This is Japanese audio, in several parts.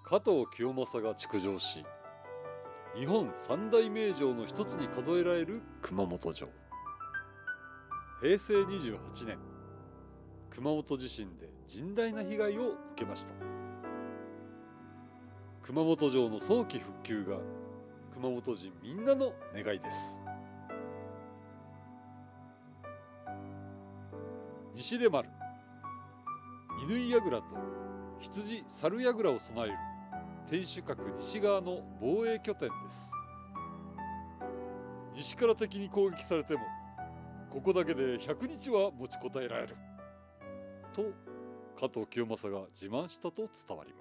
加藤清正が築城し、日本三大名城の一つに数えられる熊本城。平成28年、熊本地震で甚大な被害を受けました。熊本城の早期復旧が熊本人みんなの願いです。西出丸、乾櫓と羊猿櫓を備える天守閣西側の防衛拠点です。西から敵に攻撃されてもここだけで100日は持ちこたえられると加藤清正が自慢したと伝わります。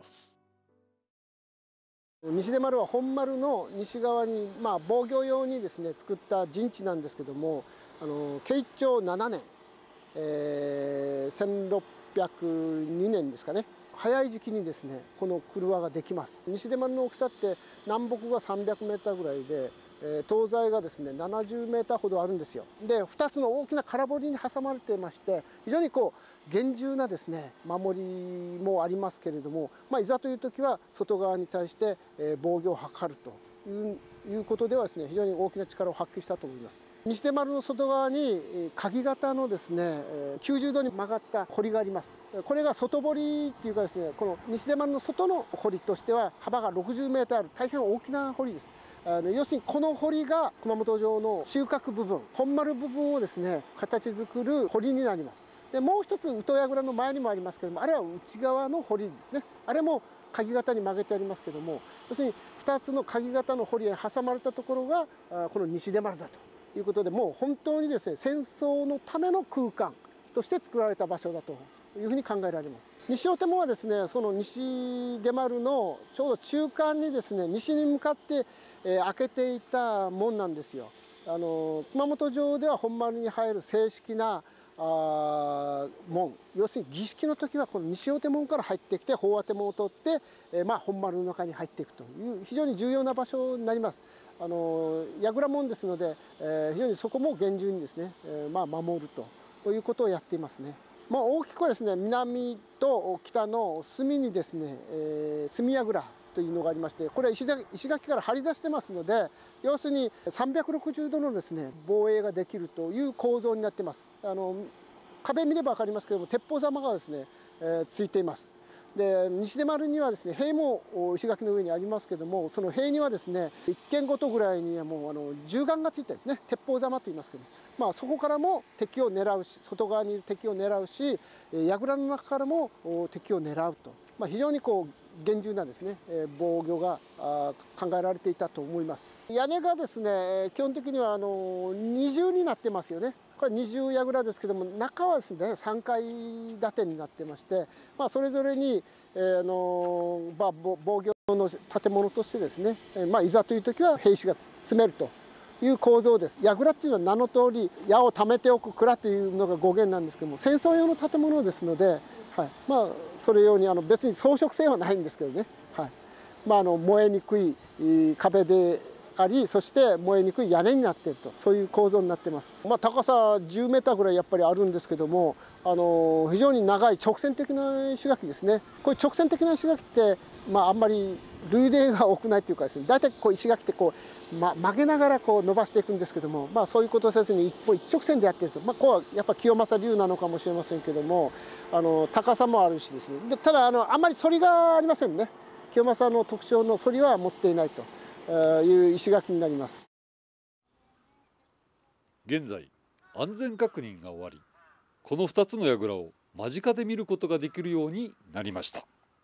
西出丸は本丸の西側に、防御用にですね作った陣地なんですけども、慶長7年、1602年ですかね、早い時期にですねこの廓ができます。西出丸の大きさって南北が300メーターぐらいで、東西がですね70メーターほどあるんですよ。で2つの大きな空堀に挟まれてまして、非常に厳重なですね守りもありますけれども、いざという時は外側に対して防御を図るということではですね非常に大きな力を発揮したと思います。西出丸の外側に鍵型のですね90度に曲がった堀があります。これが外堀っていうかですね、この西出丸の外の堀としては幅が60メーターある大変大きな堀です。要するにこの堀が熊本城の収穫部分、本丸部分をですね形作る堀になります。でもう一つ宇土櫓の前にもありますけども、あれは内側の堀ですね。あれも鍵型に曲げてありますけども、要するに2つの鍵型の堀に挟まれたところがこの西出丸だということで、もう本当にですね戦争のための空間として作られた場所だというふうに考えられます。西大手門はですねその西出丸のちょうど中間にですね西に向かって開けていた門なんですよ。熊本城では本丸に入る正式な門、要するに儀式の時はこの西大手門から入ってきて本大手門を通って、本丸の中に入っていくという非常に重要な場所になります。櫓門ですので、非常にそこも厳重にですね、守るということをやっていますね。大きくはですね南と北の隅にですね、隅櫓というのがありまして、これは石垣から張り出してますので、要するに360度のですね防衛ができるという構造になっています。壁見れば分かりますけれども、鉄砲玉がですね、ついています。で西出丸にはですね塀も石垣の上にありますけども、その塀にはですね1軒ごとぐらいにはもう銃眼がついてですね、鉄砲玉と言いますけど、そこからも敵を狙うし、外側にいる敵を狙うし、櫓の中からも敵を狙うと、非常に厳重なですね防御が考えられていたと思います。屋根がですね基本的には二重になってますよね。これ二重櫓ですけども、中はですね3階建てになってまして、それぞれに防御の建物としてですね、いざという時は兵士が詰めるという構造です。櫓っていうのは名の通り矢を貯めておく蔵というのが語源なんですけども、戦争用の建物ですので、それ用に別に装飾性はないんですけどね、燃えにくい壁であり、そして燃えにくい屋根になっていると、そういう構造になっています。高さ10メーターぐらいやっぱりあるんですけども、非常に長い直線的な石垣ですね。これ直線的な石垣って、あんまり類例が多くないというかですね、大体石垣って曲げながら伸ばしていくんですけども、そういうことをせずに一直線でやっていると、ここはやっぱ清正流なのかもしれませんけども、高さもあるしですね、ただあんまり反りがありませんね。清正の特徴の反りは持っていないという石垣になります。 現在安全確認が終わり、この2つの櫓を間近で見ることができるようになりました。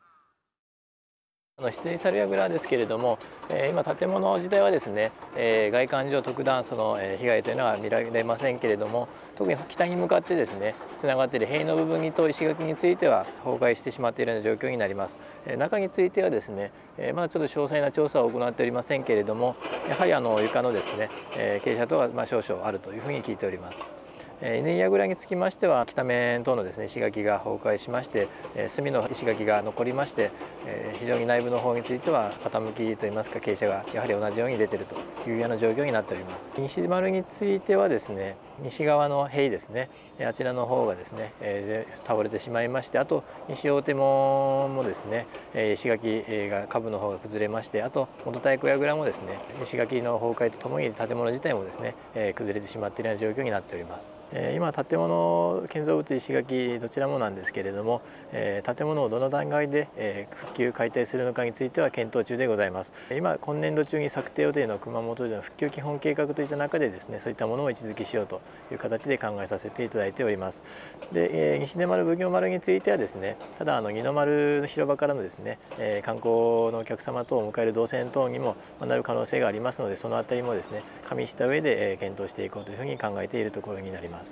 羊猿櫓ですけれども、今建物自体はですね、外観上特段被害というのは見られませんけれども、特に北に向かってですねつながっている塀の部分と石垣については崩壊してしまっているような状況になります。中についてはですね、まだちょっと詳細な調査を行っておりませんけれども、やはり床のですね傾斜等は少々あるというふうに聞いております。 乾櫓につきましては北面等のですね石垣が崩壊しまして、隅の石垣が残りまして、非常に内部の方については傾きといいますか傾斜がやはり同じように出ているというような状況になっております。西丸についてはですね、西側の塀ですね、あちらの方がですね、倒れてしまいまして、あと西大手門もですね、石垣が下部の方が崩れまして、あと元太鼓櫓もですね石垣の崩壊とともに建物自体もですね、崩れてしまっているような状況になっております。今建物建造物石垣どちらもなんですけれども、建物をどの段階で復旧解体するのかについては検討中でございます。今今年度中に策定予定の熊本城の復旧基本計画といった中でですね、そういったものを位置づけしようという形で考えさせていただいております。で、西出丸奉行丸についてはですね、ただ二の丸の広場からのですね、観光のお客様等を迎える動線等にもなる可能性がありますので、そのあたりもですね加味した上で検討していこうというふうに考えているところになります。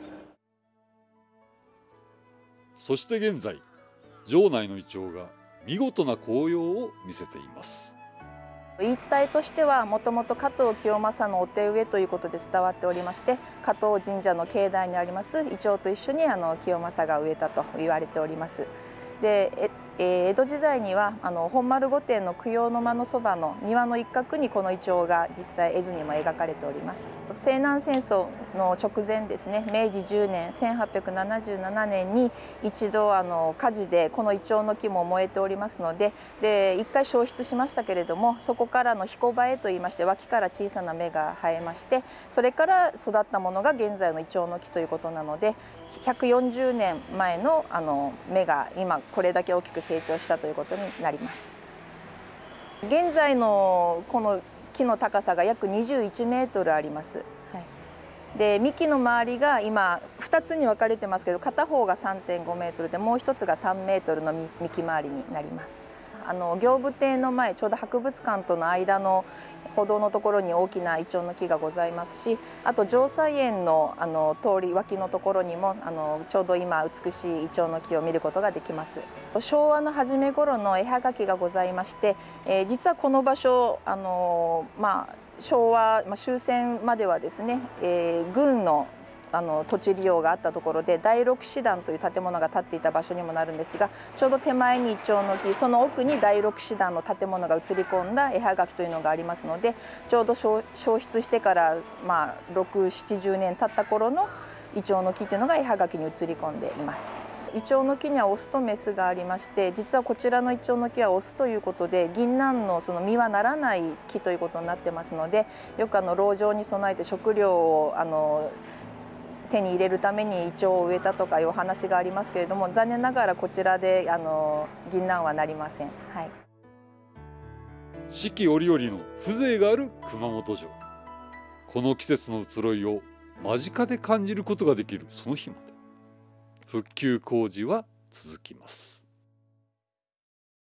そして現在、城内のイチョウが見事な紅葉を見せています。 言い伝えとしては、もともと加藤清正のお手植えということで伝わっておりまして、加藤神社の境内にありますイチョウと一緒に清正が植えたと言われております。で江戸時代には本丸御殿の供養の間のそばの庭の一角にこのイチョウが実際絵図にも描かれております。西南戦争の直前ですね、明治10年1877年に一度火事でこのイチョウの木も燃えておりますので、一回焼失しましたけれども、そこからの彦葉といいまして脇から小さな芽が生えまして、それから育ったものが現在のイチョウの木ということなので、140年前の芽が今これだけ大きく成長したということになります。現在のこの木の高さが約21メートルあります。はい、で幹の周りが今2つに分かれてますけど、片方が 3.5 メートルでもう一つが3メートルの幹周りになります。行部亭の前、ちょうど博物館との間の歩道のところに大きなイチョウの木がございますし、あと城西園の通り脇のところにもちょうど今美しいイチョウの木を見ることができます。昭和の初め頃の絵はがきがございまして、実はこの場所昭和、終戦まではですね、軍の土地利用があったところで第六師団という建物が建っていた場所にもなるんですが、ちょうど手前にイチョウの木、その奥に第六師団の建物が映り込んだ絵はがきというのがありますので、ちょうど焼失してから6、70年経った頃のイチョウの木というのが絵はがきに映り込んでいます。イチョウの木にはオスとメスがありまして、実はこちらのイチョウの木はオスということで、銀杏のその実はならない木ということになってますので、よく老状に備えて食料を手に入れるためにイチョウを植えたとかいうお話がありますけれども、残念ながらこちらで銀杏はなりません。はい、 四季折々の風情がある熊本城。この季節の移ろいを間近で感じることができるその日まで復旧工事は続きます。